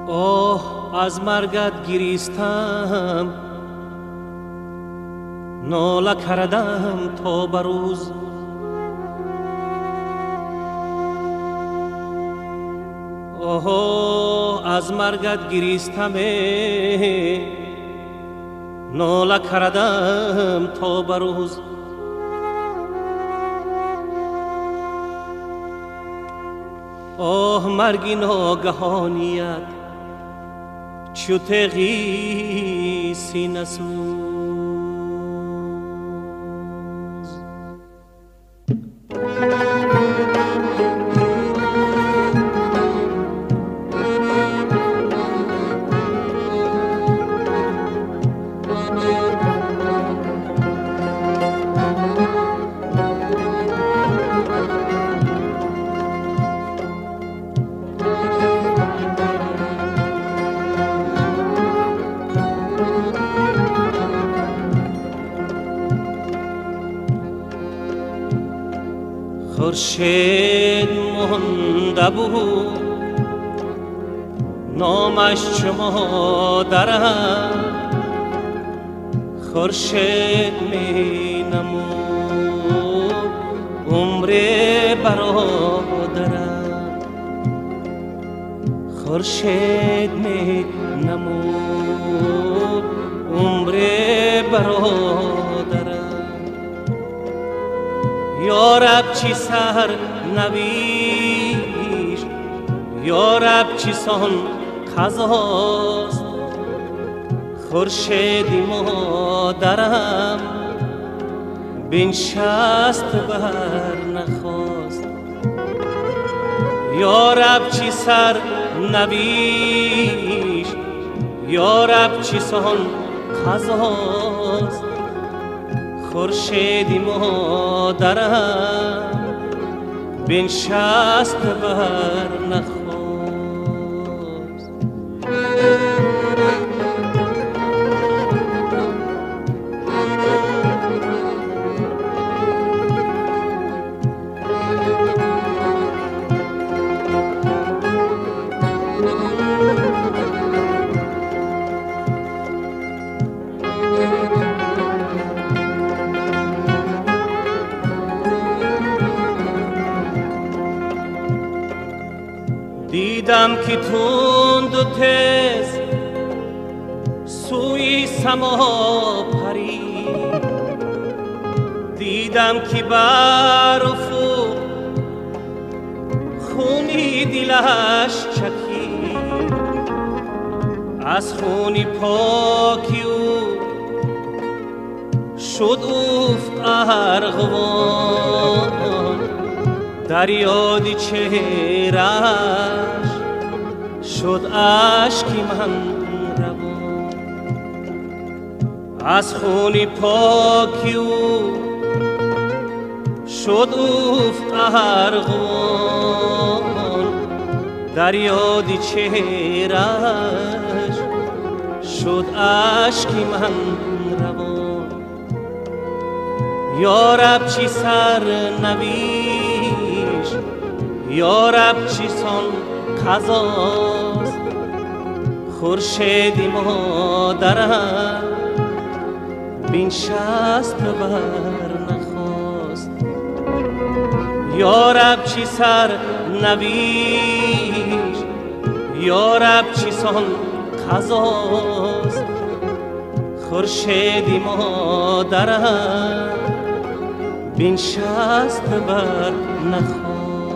آه از مرگت گریستم، ناله کردم تا بروز. آه از مرگت گریستم، ناله کردم تا بروز. آه مرگی ناگهانیت چو تیغی سینه سوز. خورشید مانده بود نامش چو مادرم، خورشید می نمود عمر برادرم، خورشید می نمود عمر برادرم. یا رب چی سر نویش، یا رب چی سان قضاست، خورشیدی مادرم بنشست بر نخواست. یا رب چی سر نویش، یا رب چی سان قضاست، خورشیدی مادرم بنشست بر نخواست. دیدم که تند و تیز سوی سما پرید، دیدم که بر افق خونی دلش چکید، از خونی پاکی او شد افق ارغوان، در یاد چهرش شد اشکی من روان. از خونی پاکی او شد افق ارغوان، در یاد چهرش شد اشکی من روان. یا رب چی سر نویش، یا رب چی سان قضاست، خورشیدی مادرم بنشست بر نخواست. یا رب چی سر نویش، یا رب چی سان قضاست، خورشیدی مادرم بنشست بر نخواست.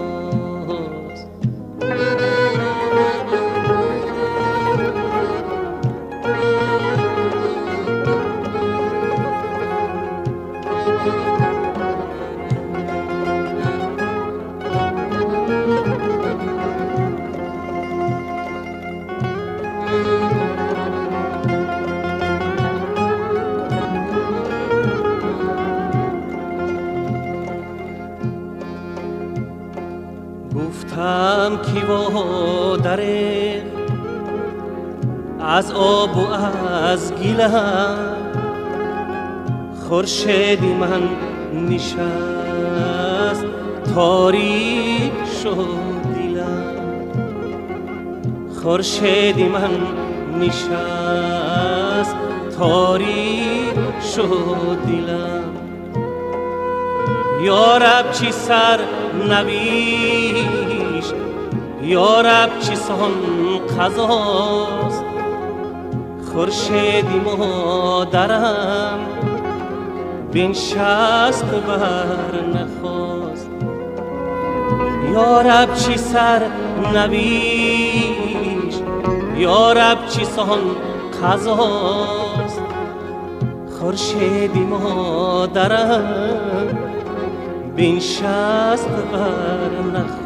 گفتم کی وادره از آب و از گیلم، خورشیدی من نشست تاریک شد دلم، خورشیدی من نشست تاریک شد دلم یا رب چی سر نویش یا رب چی سان قضاست خورشیدی مادرم بنشست و بر نخواست یا رب چی سر نویش یا رب چی سان قضاست خورشیدی مادرم بنشست و بر نخواست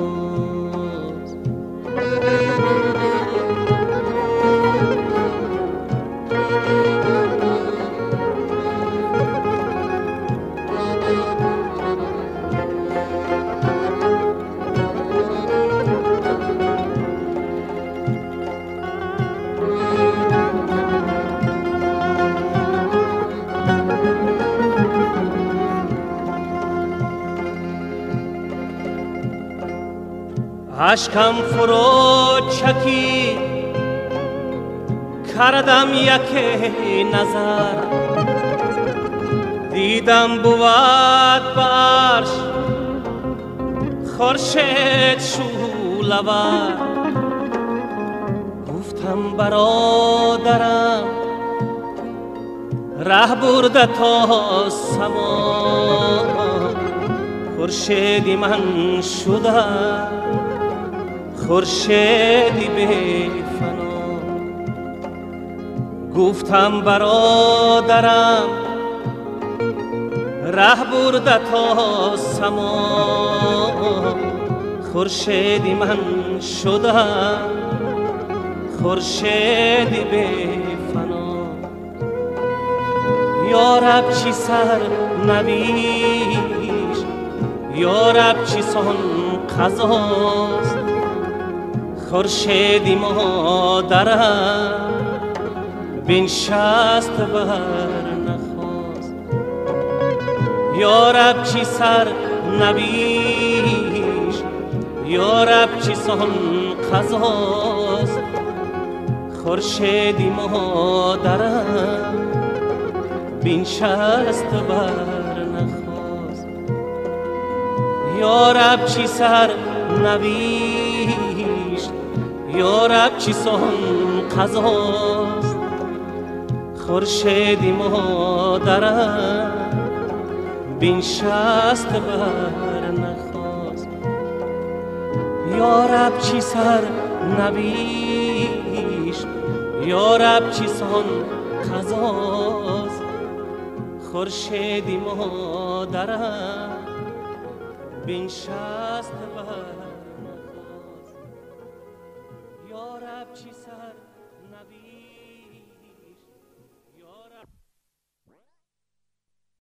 اشکم فرو چکی کردم یک نظر دیدم بود برش خورشید شولور گفتم برادرم ره برده تا سما خورشیدی من شده خورشیدی بی فنا گفتم برادرم ره برده تا سما خورشیدی من شدم خورشیدی بی فنا یا رب چی سر نویش یا رب چی سان قضاست خورشیدی مادرم بنشست بر نخواست یا رب چی سر نویش یا رب چی سان قضاست خورشیدی مادرم بنشست بر نخواست یا رب چی سر نویش یا رب چی سان قضاست خورشیدی مادرم بنشست بر نخواست یا رب چی سر نویش یا رب چی سان قضاست خورشیدی مادرم بنشست بر یا رب چی سر نویش